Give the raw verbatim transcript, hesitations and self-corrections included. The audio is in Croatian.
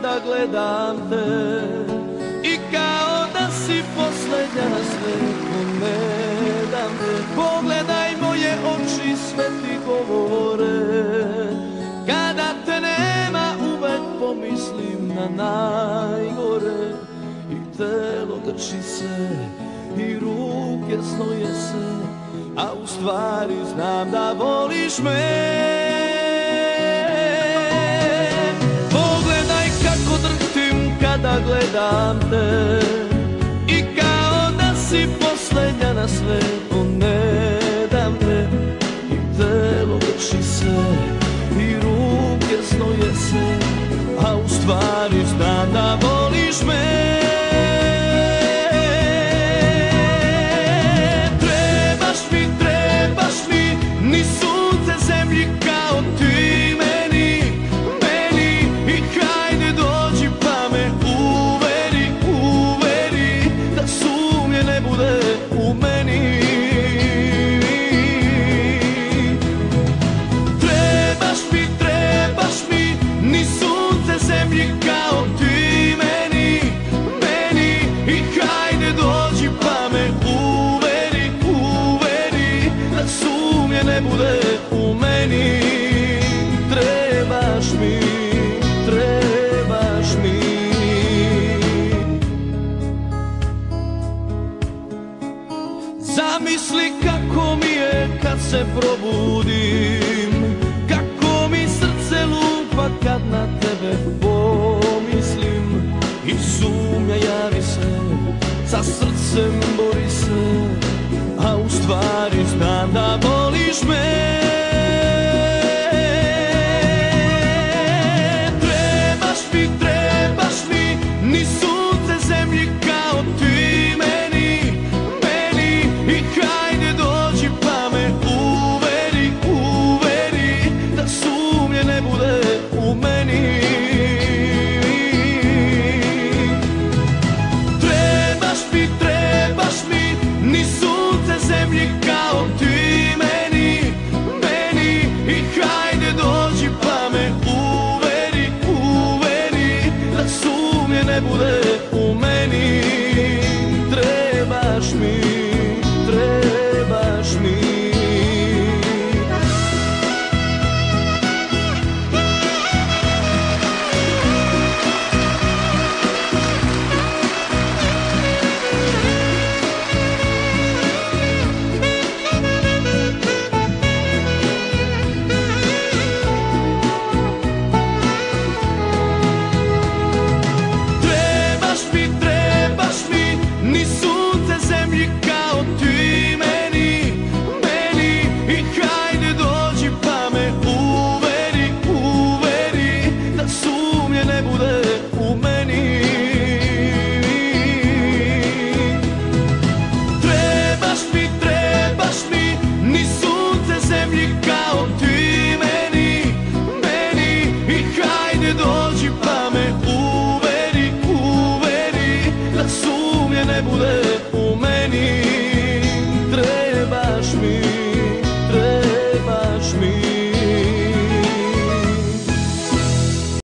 kada gledam te i kao da si posljednja na svijetu, ne dam te. Pogledaj moje oči, sve ti govore, kada te nema uvek pomislim na najgore. I telo drži se i ruke znoje se, a u stvari znam da voliš me. Pogledaj kako drhtim kada gledam te i kao da si posljednja na svijetu, ne dam te. I telo drži se i ruke znoje se, a u stvari znam da voliš me. Ni sunce zemlji kao ti meni, meni. I hajde dođi pa me uveri, uveri, da sumnje ne bude u meni. Trebaš mi, trebaš mi, ni sunce zemlji kao ti meni, meni. I hajde dođi pa me uveri, uveri, da sumnje ne bude u meni. Trebaš mi, trebaš mi. Zamisli kako mi je kad se probudim, kako mi srce lupa kad na tebe pomislim. I sumnja javi se, sa srcem bori se, a u stvari znam da voliš me.